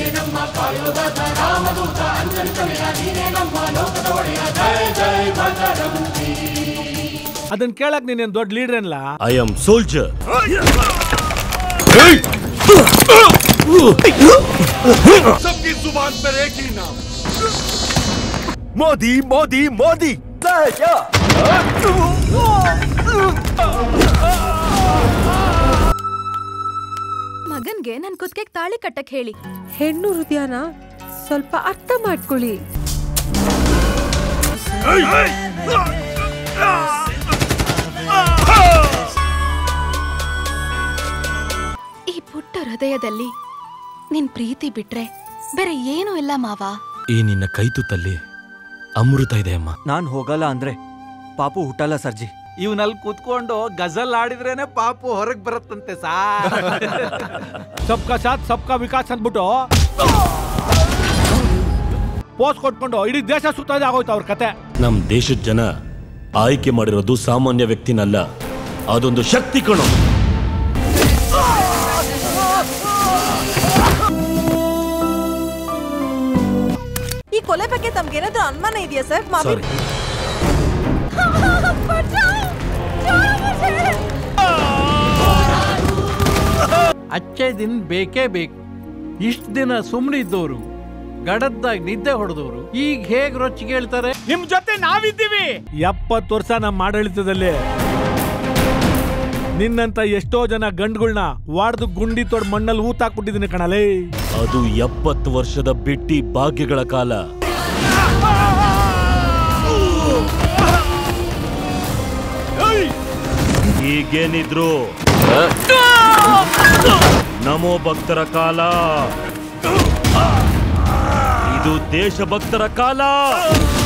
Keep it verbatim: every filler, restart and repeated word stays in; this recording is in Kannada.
ನಮ್ಮ ಕಾಯೋದಾತ ರಾಮದೂತ ಅಂಜನಿತನೆಯ ನೀನೇ ನಮ್ಮ ಲೋಕದ ಒಡೆಯ ಜಯ ಜಯ ಬಜರಂಗಿ. ಅದನ್ನ ಕೇಳಕ್ ನೀನೇನ್ ದೊಡ್ಡ ಲೀಡರ್ ಅಲ್ಲ. I am soldier. सबकी जुबान पर एक ही नाम, ಮೋದಿ ಮೋದಿ ಮೋದಿ. ಮಗನ್ಗೆ ನನ್ ಕುತ್ತಿಗೆಗೆ ತಾಳಿ ಕಟ್ಟಕ್ ಹೇಳಿ. ಹೆಣ್ಣು ಹೃದಯನ ಸ್ವಲ್ಪ ಅರ್ಥ ಮಾಡ್ಕೊಳ್ಳಿ. ಈ ಪುಟ್ಟ ಹೃದಯದಲ್ಲಿ ನಿನ್ ಪ್ರೀತಿ ಬಿಟ್ರೆ ಬೇರೆ ಏನೂ ಇಲ್ಲ ಮಾವ. ಈ ನಿನ್ನ ಕೈತುತ್ತಲ್ಲಿ ಅಮೃತ ಇದೆ ಅಮ್ಮ. ನಾನ್ ಹೋಗಲ್ಲ ಅಂದ್ರೆ ಪಾಪು ಹುಟ್ಟಲ್ಲ ಸರ್ಜಿ. ಇವನಲ್ಲಿ ಕೂತ್ಕೊಂಡು ಗಜಲ್ ಆಡಿದ್ರೇನೆ ಪಾಪು ಹೊರಗ್ ಬರುತ್ತಂತೆ ಸಾ. ಸಬ್ಕಾ ಸಾಥ್ ಸಬ್ಕಾ ವಿಕಾಸ್ ಅಂದ್ಬಿಟ್ಟು ಪೋಸ್ಟ್ ಕೊಟ್ಕೊಂಡು ಇಡೀ ದೇಶ ಸುತ್ತೋದೇ ಆಗೋಯ್ತು ಅವ್ರ ಕತೆ. ನಮ್ ದೇಶದ ಜನ ಆಯ್ಕೆ ಮಾಡಿರೋದು ಸಾಮಾನ್ಯ ವ್ಯಕ್ತಿನಲ್ಲ, ಅದೊಂದು ಶಕ್ತಿ ಕಣೋ. ಈ ಕೊಲೆ ಬಗ್ಗೆ ತಮ್ಗೇನಾದ್ರೂ ಅನುಮಾನ ಇದೆಯಾ ಸರ್? ಸಾರಿ. ಅಚ್ಚೆ ದಿನ ಬೇಕೇ ಬೇಕು. ಇಷ್ಟ ದಿನ ಸುಮ್ಮನೆ ಇದ್ದವರು, ಗಡದ್ದಾಗಿ ನಿದ್ದೆ ಹೊಡೆದವರು ಈಗ ಹೇಗ್ ರೊಚ್ಚಿಗೆ ಹೇಳ್ತಾರೆ. ನಿಮ್ ಜೊತೆ ನಾವಿದ್ದೀವಿ. ಎಪ್ಪತ್ತು ವರ್ಷ ನಮ್ಮ ಆಡಳಿತದಲ್ಲಿ ನಿನ್ನಂತ ಎಷ್ಟೋ ಜನ ಗಂಡುಗಳನ್ನ ವಾಡ್ದು ಗುಂಡಿ ತೊಡ್ ಮಣ್ಣಲ್ಲಿ ಊತಾಕ್ಬಿಟ್ಟಿದ್ದೀನಿ ಕಣಲೇ. ಅದು ಎಪ್ಪತ್ತು ವರ್ಷದ ಬಿಟ್ಟಿ ಭಾಗ್ಯಗಳ ಕಾಲ. ಈಗೇನಿದ್ರು ನಮೋ ಭಕ್ತರ ಕಾಲ, ಇದು ದೇಶಭಕ್ತರ ಕಾಲ.